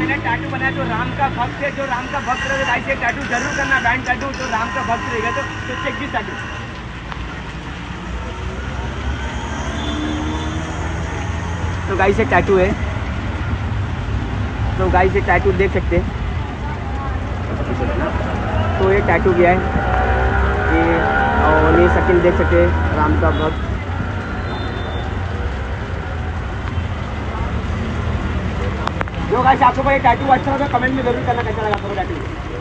मैंने टैटू बनाया जो राम का भक्त है, जो राम का भक्त रहे गाइस ये टैटू जरूर करना, बैंड टैटू जो राम का भक्त रहेगा तो चेक दिस टैटू। तो गाइस ये टैटू है, तो गाइस ये टैटू देख सकते हैं। तो ये टैटू किया है ये, और ये शक्ल देख सकते हैं राम का भक्त। जो गाइस आपको ये टैटू अच्छा लगा कमेंट में जरूर करना कैसा लगा आपको टैटू।